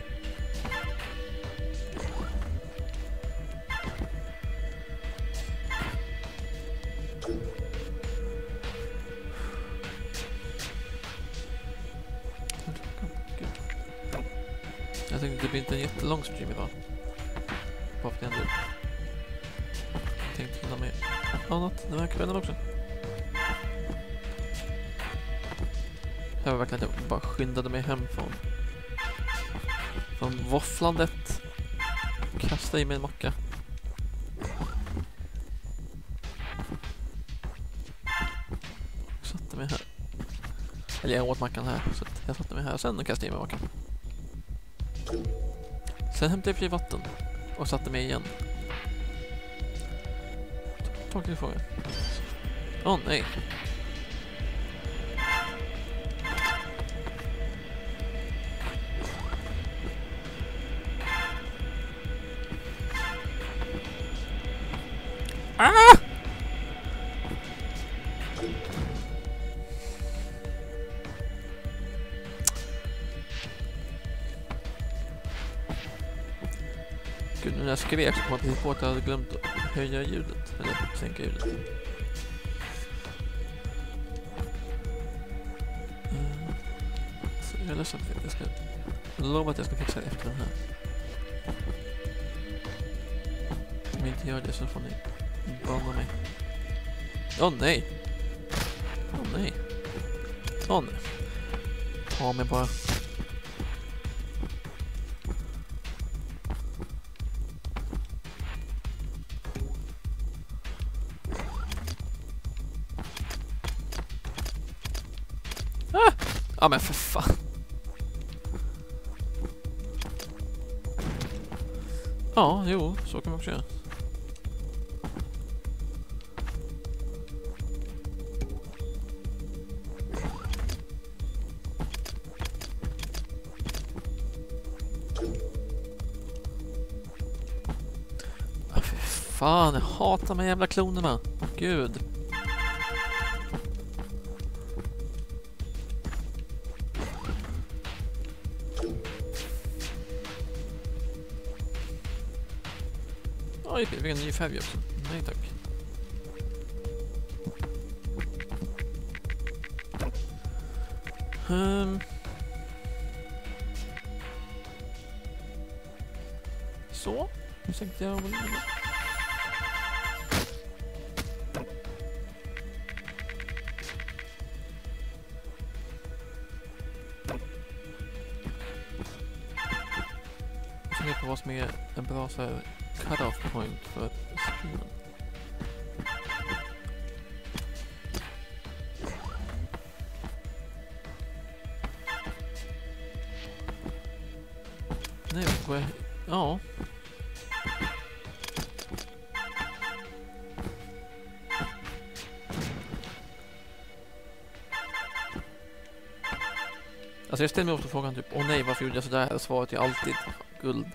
Jag tänkte det blir inte en jättelång stream idag. Bara för det ändå. Jag tänkte hinna med annat den här kvällen också. Jag var verkligen att jag bara skyndade mig hem från våfflandet. Kastade i mig en macka. Satte mig här. Eller jag åt mackan här. Så jag satte mig här sen och kastade i mig mackan. Sen hämtade jag fri vatten. Och satte mig igen. Tag till frågan. Nej. Gud, när jag skrek så kom jag på att jag hade glömt att höja ljudet. Eller sänka ljudet. Så jag är ledsen för att jag ska lova att jag ska fixa det efter den här. Om jag inte gör det så får ni banna mig. Nej! Nej! Nej! Ta mig bara. Ah! Ja men för fan. Ja, jo, så kan man också göra. Ah, för fan, jag hatar de här jävla klonerna. Gud. Oj, vi fick en ny färg också. Nej tack. Så. Nu tänkte jag... Jag funderar på vad som är en bra så här cut-off point för screenen. Nej, vad är... Ja. Alltså jag ställer mig ofta frågan typ, åh nej, varför gjorde jag sådär? Svaret är alltid guld.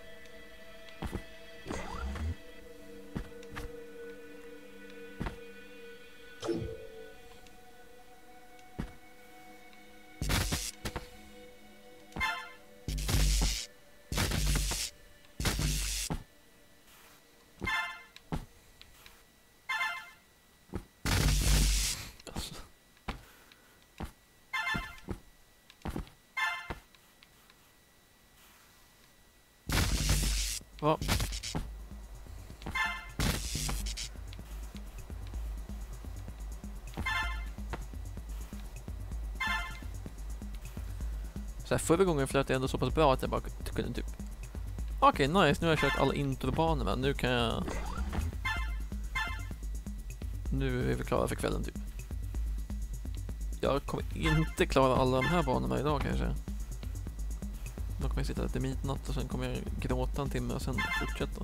Va? Så här, förra gången flöt jag ändå så pass bra att jag bara kunde typ okej, nice, nu har jag kört alla introbanor, men nu kan jag... Nu är vi klara för kvällen typ. Jag kommer inte klara alla de här banorna idag kanske. Då kommer jag sitta till midnatt och sen kommer jag gråta en timme och sen fortsätta.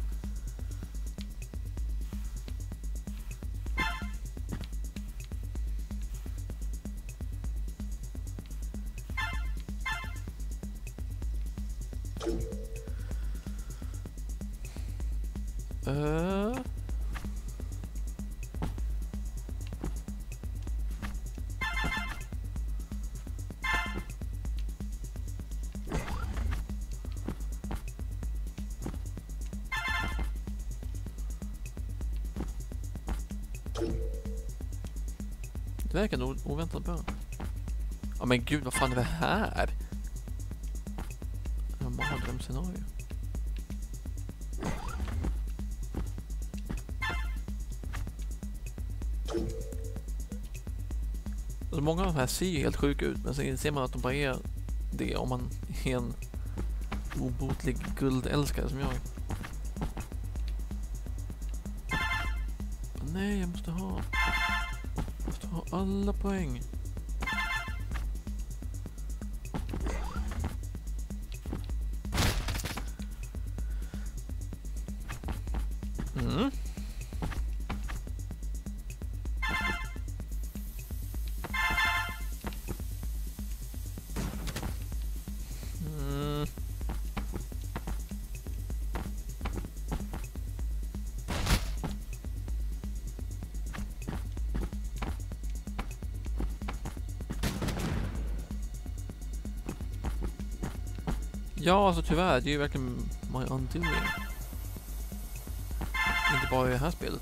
Det verkar nog oväntat bra. Ja men gud, vad fan är det här? En mardrömsscenario. Alltså, många av de här ser ju helt sjuka ut, men sen ser man att de bara är det om man är en obotlig guldälskare som jag. Nej, jag måste ha alla poäng. Mm. Ja, alltså tyvärr, det är ju verkligen my undoing. Inte bara i det här spelet.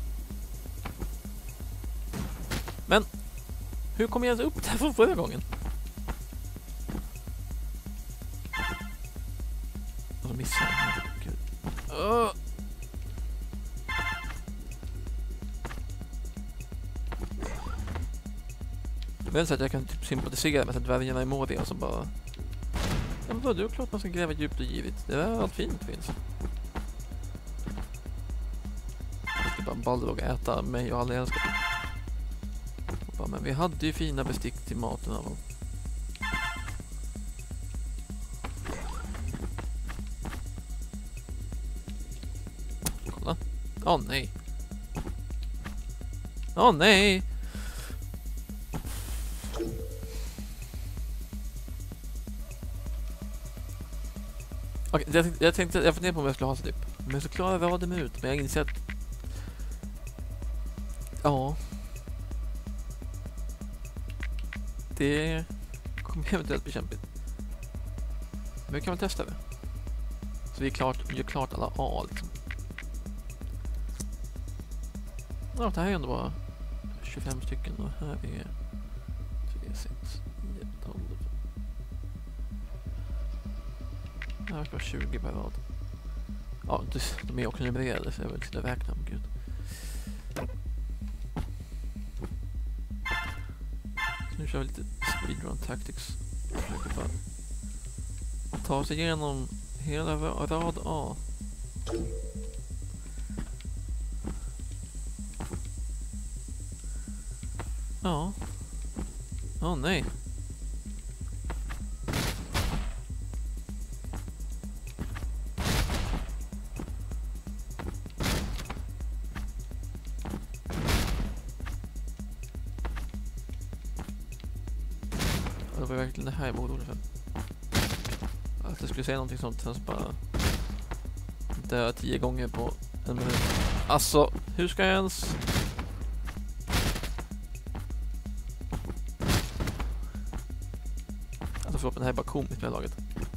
Men hur kom jag ens upp där från förra gången? Och så missade jag. Gud. Men så att jag kan typ sympatisera med att dvärgarna i Moria och så bara... Ja, men det är klart man ska gräva djupt och givet. Det är allt fint finns. Det är bara Balrog äta mig och alla älskar. soppa. Men vi hade ju fina bestick till maten av dem. Kolla. Åh nej. Åh nej. Okej, jag tänkte, jag funderade på om jag skulle ha så typ. Men så klarar jag dem ut. Men jag inser att... Ja. Det kommer eventuellt bli kämpigt. Men vi kan väl testa det. Så vi gör klart alla A liksom. Ja, det här är ändå bara 25 stycken. Och här är 3, 6, 9, 12. Här ska vara 20 per rad. Ja, de är också numrerade så jag vill inte räkna om gud. Så nu kör vi lite speedrun tactics. Försöker bara ta sig igenom hela rad A. Ja. Åh nej. Det var verkligen det här jag var orolig för. Att jag skulle säga någonting sånt sen så bara dö 10 gånger på en minut. Alltså, hur ska jag ens... Alltså förlåt, men det här är bara komiskt med det här laget.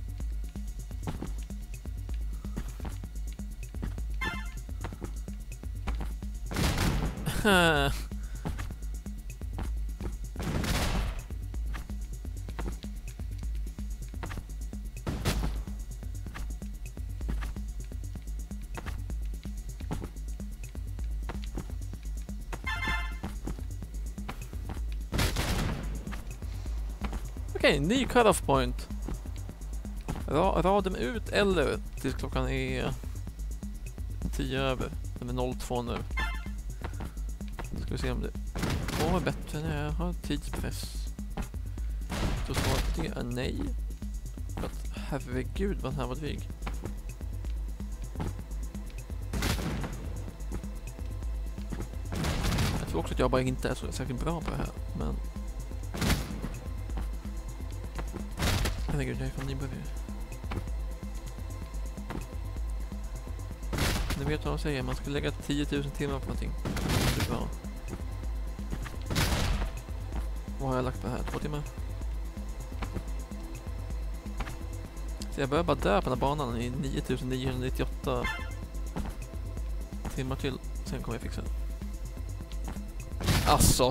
Okej, ny cut-off point. Raden ut eller tills klockan är 10 över. Den är 02 nu. Ska vi se om det går bättre när jag har tidspress. Så svaret det är nej. Att herregud vad den här var dryg. Jag tror också att jag bara inte är så särskilt bra på det här. Men... Herregud, jag är från nybörjare. Ni vet vad de säger, man ska lägga 10 000 timmar på någonting. Det är bra. Vad har jag lagt på här? 2 timmar? Så jag börjar bara dö på den här banan i 9998 timmar till. Sen kommer jag fixa det. Alltså!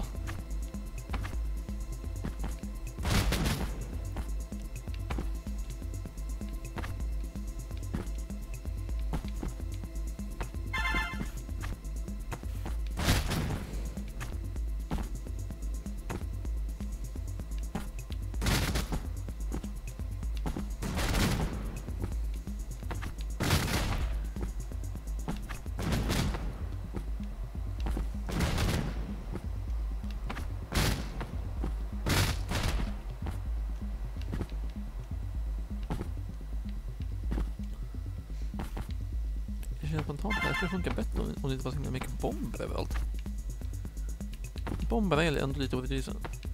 Spontant, det skulle funka bättre om det inte var så himla mycket bomber överallt. Bomberna är ändå lite orättvisa.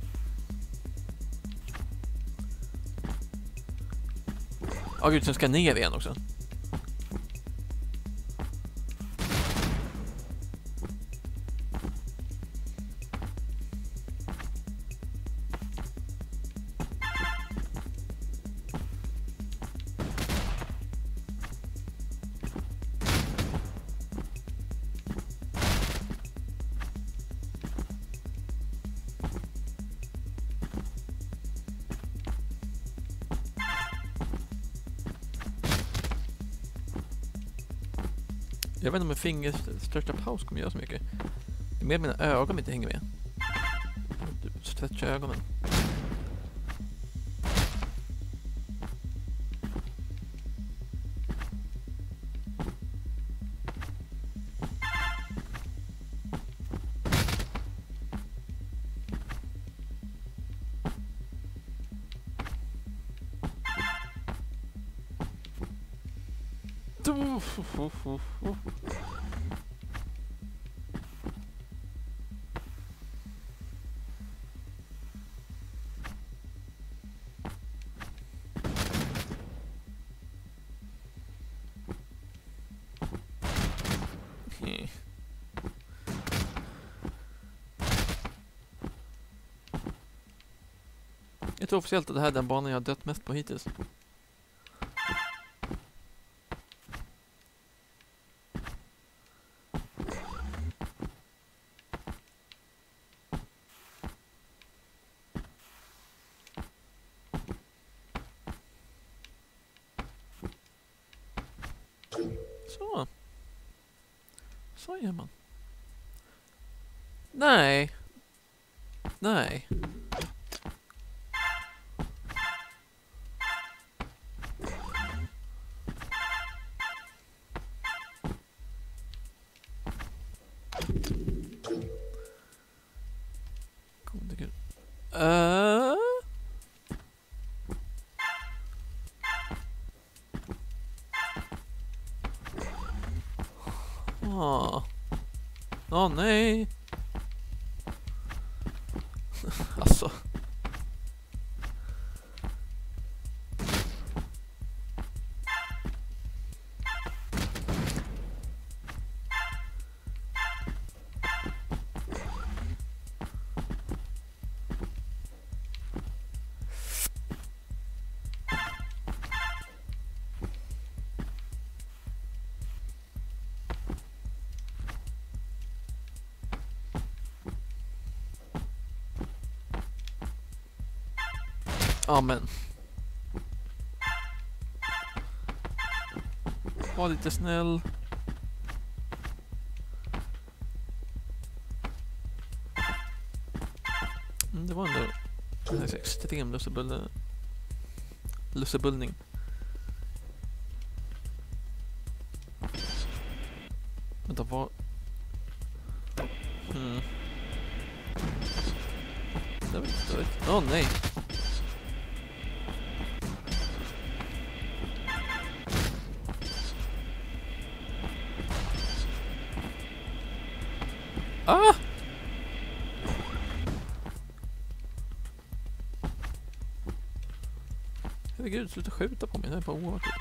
Ja gud, sen ska jag ner igen också. Jag vet inte om en fingers största paus kommer göra så mycket. Det är mer mina ögon inte hänger med. Du stretchar ögonen. Jag tror officiellt att det här är den banan jag har dött mest på hittills. Så. Så gör man. Nej. Nej. Gode gud. Nej. Alltså. Amen. Var lite snäll. Det var ändå en extrem lussebullning. Vänta, var... Det var inte dåligt. Åh, nej. Ah! Herregud, sluta skjuta på mig. Det är bara oartigt.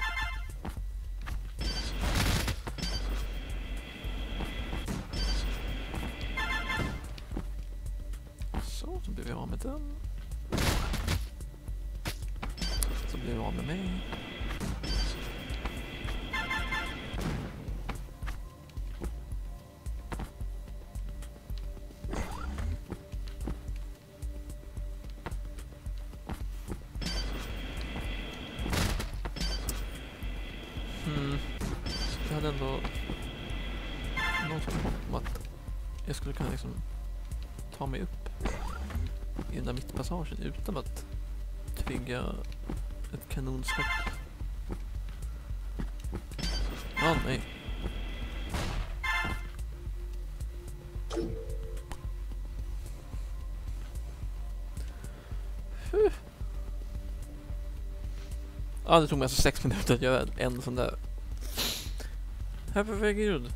Så blir vi av med den. Så blir vi av med mig. Jag hade ändå någon sorts hopp om att jag skulle kunna liksom ta mig upp i den där mittpassagen utan att trigga ett kanonskott. Nej. Det tog mig alltså 6 minuter att göra en sån där. Herregud.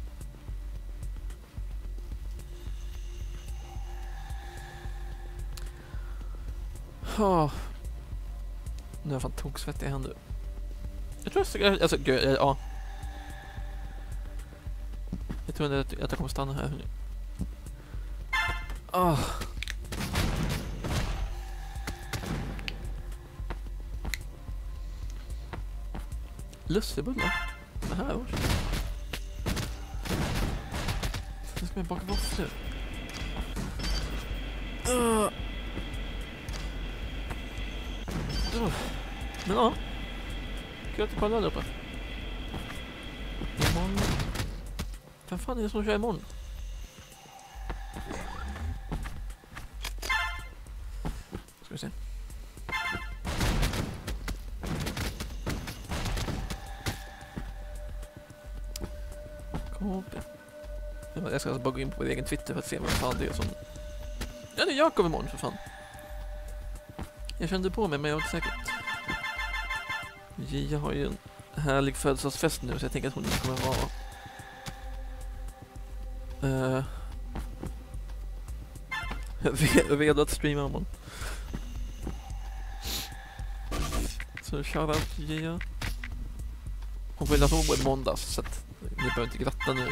Nu är jag fan toksvettig i händer. Jag tror alltså, ja. Jag tror att jag kommer stanna här. Lussebullar. Det här var. Nu ska jag baka våfflor. Men ja. Kul att du kollar där uppe. Imorgon. Vem fan är det som kör imorgon? Ska vi se. Kom upp. Jag ska alltså bara gå in på min egen Twitter för att se vad fan det är som... Ja, det är Jakob imorgon för fan. Jag kände på mig, men jag var inte säker. Jag har ju en härlig födelsedagsfest nu, så jag tänker att hon inte kommer vara redo att streama om hon. Så shoutout till Gia. Hon vill att hon går i måndags, så att ni behöver inte gratta nu.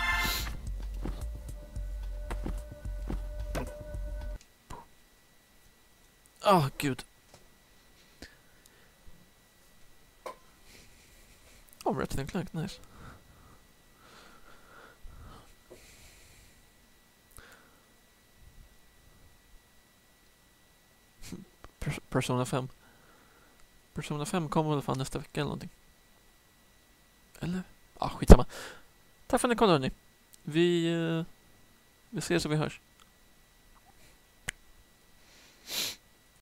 Gud. Ratchet and Clank, nice. Persona 5. Persona 5 kommer väl fan nästa vecka eller någonting. Eller? Skitsamma. Tack för att ni kom, hörni. Vi ses och vi hörs.